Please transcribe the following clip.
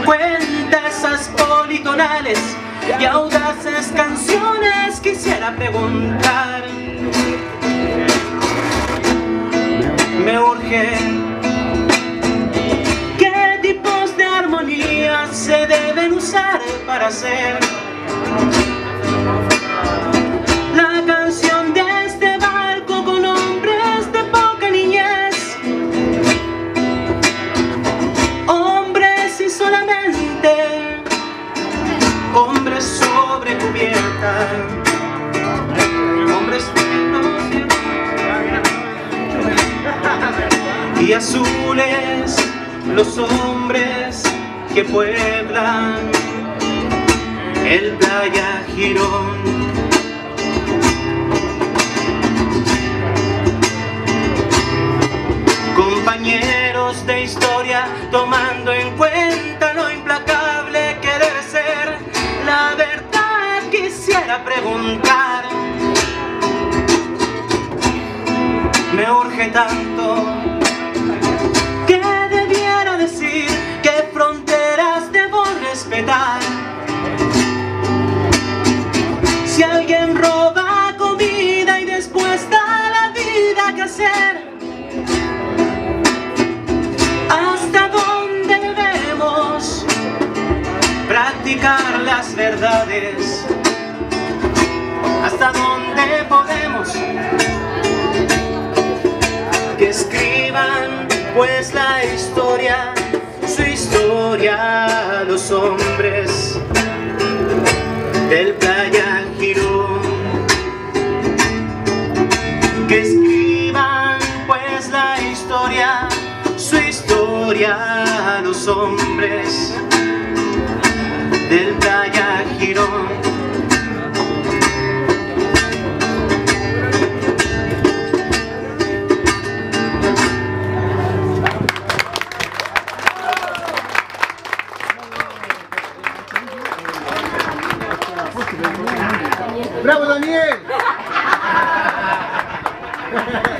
cuenta esas politonales y audaces canciones, quisiera preguntar. Me urge, ¿qué tipos de armonías se deben usar para hacer la canción de este barco con hombres de poca niñez? Hombres y solamente hombres sobre cubierta, hombres y azules los hombres que pueblan el Playa Girón. Compañeros de historia, tomando en cuenta lo implacable que debe ser la verdad, quisiera preguntar. Me urge tanto, ¿qué debiera decir? ¿Qué fronteras debo respetar? Si alguien roba comida y después da la vida que hacer, ¿hasta dónde debemos practicar las verdades? ¿Hasta dónde podemos que escriban pues la historia, su historia, los hombres del Playa Girón? Que escriban pues la historia, su historia, los hombres del Playa Girón. ¡Bravo, Daniel!